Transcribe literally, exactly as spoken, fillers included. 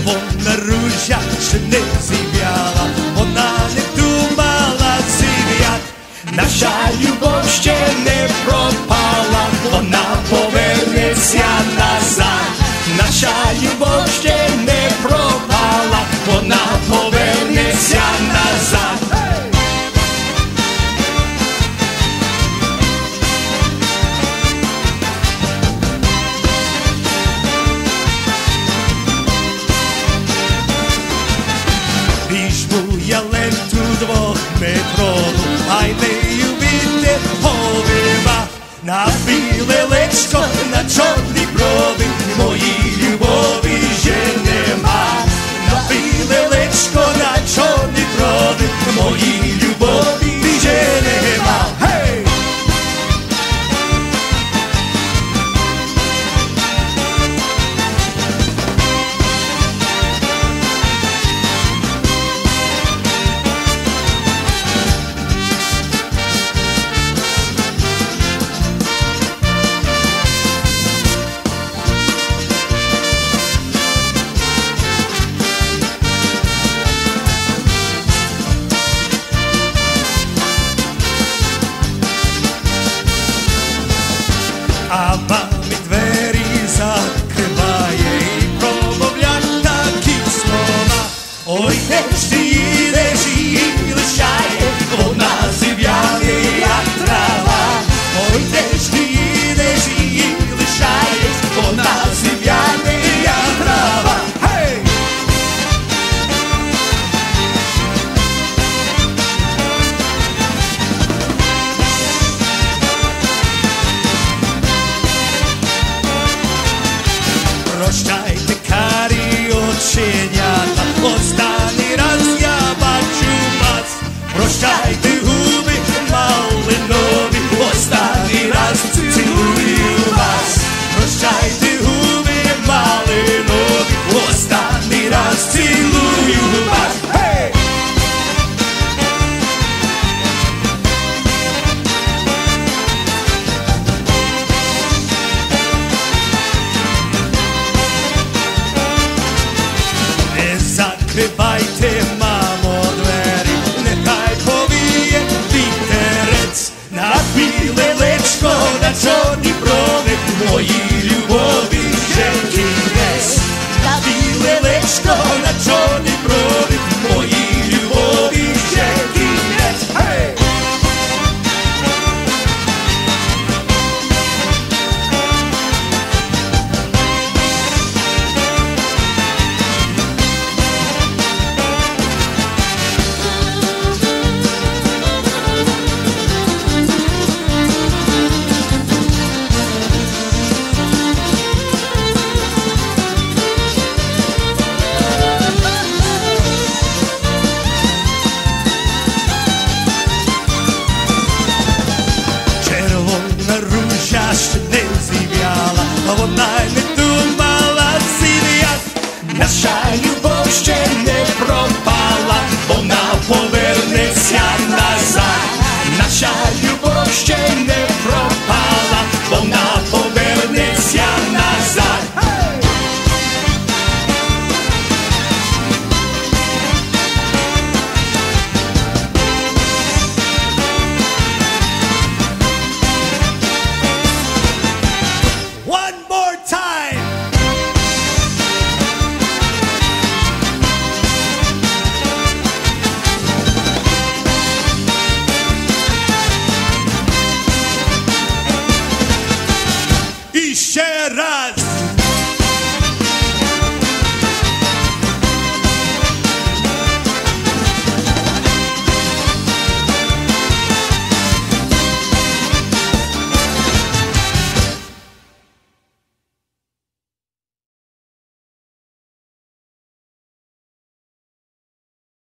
Червона ружа ще не зів'яла, вона не думала зів'ять. Наша любов ще не пропала, вона повернеться назад. Наша любов ще не пропала, вона повернеться назад. Візьму я ленту двохметрову, а й нею вітер повива. На біле личко, на чорні брови, моїй любові вже нема. На біле личко, на чорні брови, моїй любові вже нема. Hey! А мамі двері закриває і промовлять такі слова. Ой, де ж ти їдеш, її лишає, вона зів'яне, як трава. Ой, де ж ти їдеш, її лишає, вона зів'яне, як трава. Hey! Прощайте, карі оченята, останній раз я бачу вас. Прощайте, губи малинові, останній раз цілую вас. Прощайте, губи малинові, останній раз цілую вас. Hey! Не закривайте, мамо, двері, нехай повіє вітерець. На біле личко, на чорні брови, моїй любові вже кінець. На біле личко, на чорні брови, моїй любові вже кінець. Hey! Червона ружа ще не зів'яла, вона й не думала зів'ять. Наша любов ще не пропала, вона повернеться назад. Наша любов ще не пропала, вона повернеться назад. Hey! One more time! І ще